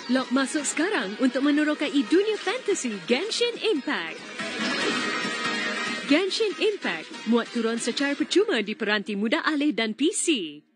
Log masuk sekarang untuk menerokai dunia fantasi Genshin Impact. Genshin Impact muat turun secara percuma di peranti mudah alih dan PC.